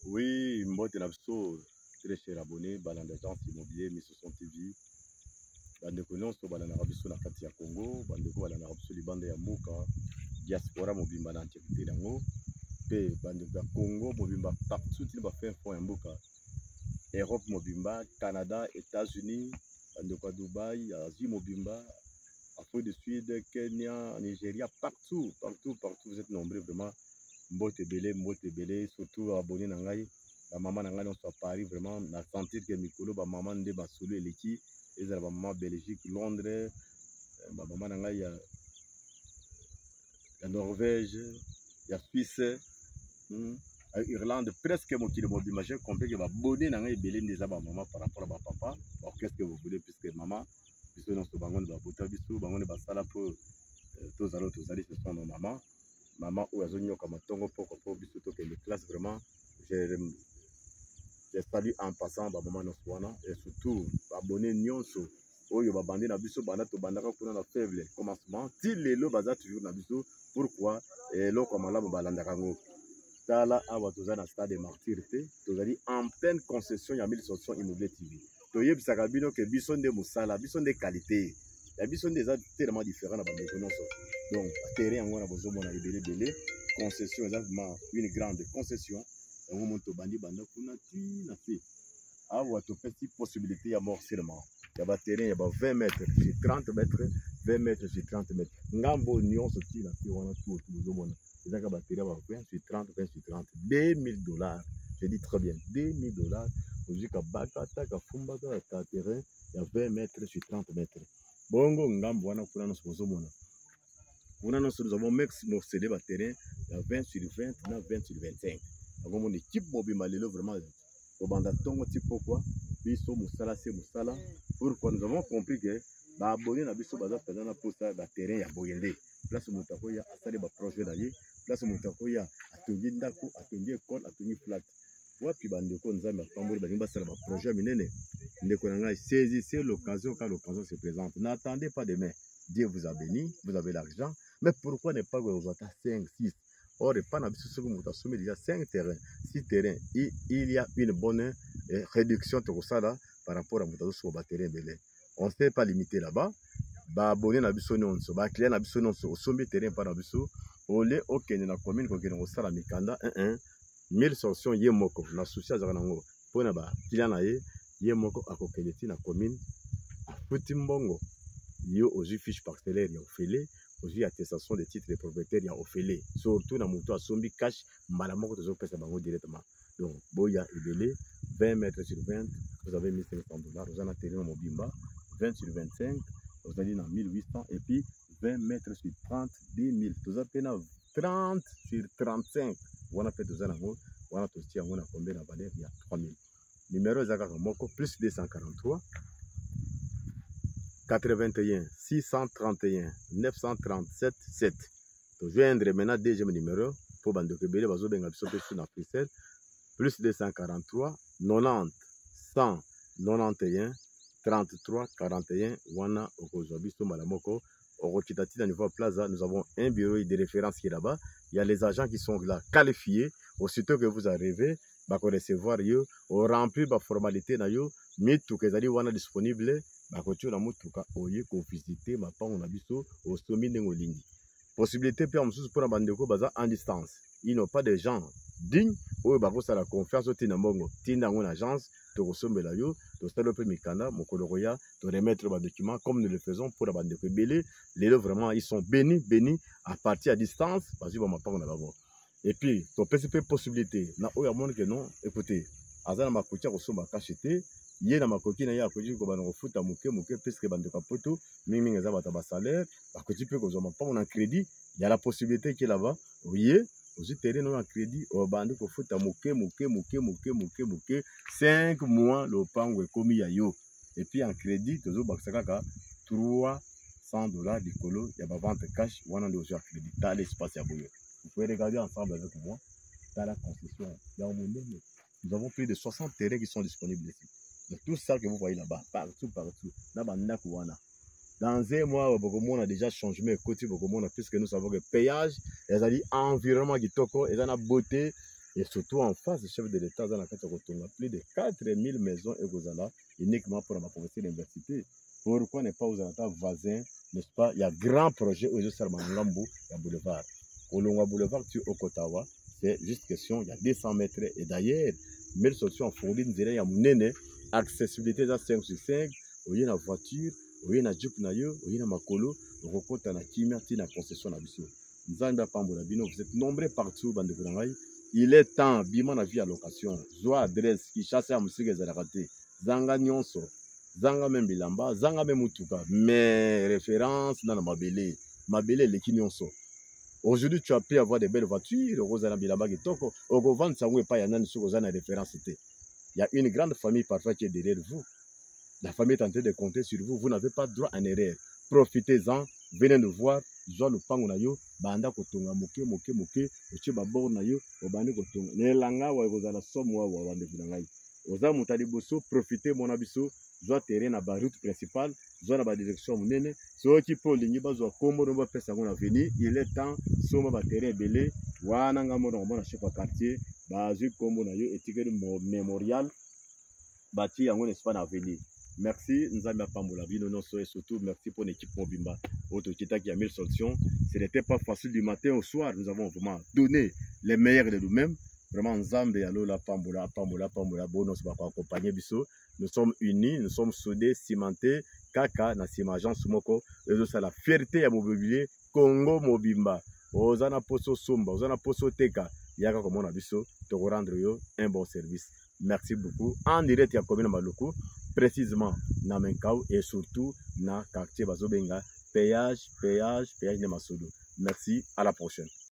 Oui, moi, de l'abso, très cher abonné, dans l'agence immobilier, mais ce sont TV. Bandeko nyonso balanda biso na kati ya Congo, bandeko balanda biso libanda ya Moka, diaspora mobimba na entièreté nango, pe bandeko ya Congo mobimba partout il ba faire fond ya mboka. Europe mobimba, Canada, États-Unis, bandeko ya Dubaï, Asie mobimba, Afrique du Sud, Kenya, Nigeria, partout, vous êtes nombreux vraiment. Mbote belé, surtout abonné na ngai. La maman na ngai non soit Paris vraiment na sentir que mikolo ba maman nde ba solo eleki ezala ba maman Belgique, Londres, ba maman na ngai ya Norvège, ya Suisse, Irlande, presque mokili mobimba. J'ai compris que ba abonné na ngai belé ndeza ba maman par rapport à ba papa. Bon, qu'est-ce que vous voulez puisque maman biso non so bango ba bota biso bango ne ba sala pour tozalo tozali ce sont nos mamans. Maman ou azonyoka matongo poko po biso to que les classes vraiment je salue en passant ba maman noswana et surtout abonné nyonso oyo ba bandi na biso bana to bandaka kuna na faible commencement ti lelo baza toujours na biso pourquoi et loko malamu balandaka ngo tala awa toza na stade de martyr te tozali en pleine concession ya 1000 immobilier TV toyebisaka bino ke biso nde musala biso nde qualité ya biso nde eza tellement différent na bandeko nyonso donc terrain yango na bozomona ebele concession eza vraiment une grande concession yango moto bandi banda kuna ti na te awa topesi possibilité ya morcellement ya baterrain ya ba 20 mètres sur 30 mètres 20 mètres sur 30 mètres ngambo nyonso ti na te wana tout bozomona ezaka baterrain ba 20 sur 30 20 sur 30 $2000 je dis très bien $2000 ozika bakata ka fumbaka ka terrain ya 20 mètres sur 30 mètres bongo ngambo wana kuna nyonso bozomona kuna nyonso nous avons morcelé ba terrain ya 20 sur 20 na 20 sur 25 donc mon équipe mobimba lelo vraiment au banda tongo ti pourquoi biso musala c'est musala pourquoi nous avons compris que ba abonné na biso baza pendant na posta ba terrain ya boyende place mutako ya asali ba projet na ye place mutako ya atongi ndako atongi école atongi flat wapi bandeko nzambe apamboli balingi basala ba projet minene ndeko na ngai saisissez l'occasion quand l'occasion se présente n'attendez pas demain Dieu vous a béni vous avez l'argent mais pourquoi ne pas vous attendre 5 6 or pas na biso soki moto asombi déjà 5 terrains 6 terrains il y a une bonne réduction tokosala par rapport à moto azosoba baterrain ebele on ne s'est pas limité là-bas baabonné na biso nyonso baclient na biso nyonso osombi terrain mpa na biso ole okende na commune kokende kosala mikanda 1000 solution ye moko na susi azalaka nango mpona baclient na ye moko akokende ti na commune afuti mbongo yo ozwi fiche parcellaire ya ofele ozwi attestation de titre de propriétaire ya ofele surtout na moto asombi cash mbala moko tozopesa bango directement donc boya ebele 20 mètres sur 20 vous avez $1500 vous en a terrain mobimba 20 sur 25 vous allez dans 1800 et puis 20 mètres sur 30 10 000 toza pena 30 sur 35 wana pe toza nango wana totia yango na combien na valeur ya 3000 numéro ezaka moko plus 243 81 631 937 7 to joindre maintenant deuxième numéro pour bandeko ebele bazobenga biso pe na Bruxelles plus 243 90 191 33 41 wana okozwa biso mbala moko okokita ti na niveau plaza nous avons un bureau de référence qui est là-bas il y a les agents qui sont là qualifiés aussitôt que vous arrivez bako recevoir yo o remplir ba formalité na yo mituka ezali wana disponible bakotia na mutuka oye ko visiter mapango na biso osomi ndenge olingi possibilité pe mosusu mpona bandeko baza en distance ils n'ont pas de gens dignes oyo bakosala confiance otinda mbongo tinda yango na agence tokosombela yo tosala mpe mikanda mokolo koya toremettre badocuments comme nous le faisons mpona bandeko ebele lelo vraiment ils sont bénis à partir à distance bazwi bamapango na bango et puis topesi mpe possibilité na oyo amoni ke non écoutez aza na makoki ya kosomba kashe te ye na makoki na ye akoki kobana kofuta moke puisque bandeko poto mingimingi eza bato basalaire bakoki mpe kozwa mapango na crédit ya la possibilité ke là-bas oye ozwi terrain oyo na crédit obandi kofuta moke 5 mois lopango ekomi ya yo et puis en crédit tozobakisa kaka $300 likolo ya bavente cash wana nde ozwi ya crédit tala espace ya boye vous pouvez regarder ensemble avec moi dans la concession nous avons plus de 60 terrains qui sont disponibles ici donc tout ça que vous voyez là-bas partout na bandako wana dans un mois on a déjà changement côté puisque nous savons que payage ezali environnement kitoko ezana beauté Et surtout en face du chef de l'État, on a plus de 4000 maisons et Gozala, uniquement pour la province de l'université. Pourquoi ne pas aux alentours voisins, n'est-ce pas? Il y a grand projet au Salmangambo, il y a boulevard. Kolonga boulevard, tu au Kotawa, c'est juste question, il y a 200 mètres. Et d'ailleurs, mais solution en fourni, il y a une accessibilité à 5 sur 5, il y a une voiture, il y a une jeep, il y a une makolo, il y a une kimia, il y a une concession à Bissou. Vous êtes nombreux partout, bande de Grangaï. Il est temps, bima na vie à location, zoa adresse, qui chasse à musique et raté, zanga nyonso, zanga même bilamba, zanga même mutuka, mais référence dans la mabele les nyonso. Aujourd'hui, tu as pu avoir des belles voitures, Rosana bilamba qui toko, Ogovan Sangwe pas yanan sur Rosana référence. Il y a une grande famille parfois qui est derrière vous. La famille est en train de compter sur vous, vous n'avez pas droit à une erreur. Profitez-en, venez nous voir. Zwa lupango na yo banda kotonga moke oche babor na yo obandi kotonga nelanga wa kozala somo wa bande kunangai oza mutali boso profiter mon abiso zwa terrain na ba route principale zwa na ba direction munene so ki po lingi bazwa kombo no ba pesa ngona venir il est temps soma ba terrain belé wana ngamo no mona chef quartier ba zwi kombo na yo etikeri memorial bati yango n'est-ce na venir. Merci, Nzambe Pambola Bino et surtout merci pour l'équipe Mobimba. Autre qui a 1000 solutions. Ce n'était pas facile du matin au soir. Nous avons vraiment donné les meilleurs de nous-mêmes. Vraiment, Nzambe Alola Pambola, Bonos Bako accompagné Bisso. Nous sommes unis, nous sommes soudés, cimentés. Kaka, Nassima Jean Sumoko. Et c'est la fierté à mobilier. Congo Mobimba. Ozana Poso Sumba, Ozana Poso Teka. Yaka comme on a Bisso. Te rendre un bon service. Merci beaucoup. En direct, il y a combien de Maloko? Précisément na Menkau et surtout na quartier Bazobenga, péage de Massoudou. Merci, à la prochaine.